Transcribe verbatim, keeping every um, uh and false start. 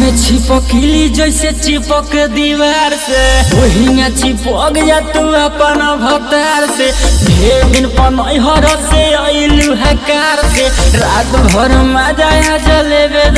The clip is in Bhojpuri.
में छिपकली जैसे चिपक दीवार से वही में चिपक जा तू अपन भतार से। ढेर दिन पनहर से अइलू हकार से रात भर मजा जलेबे।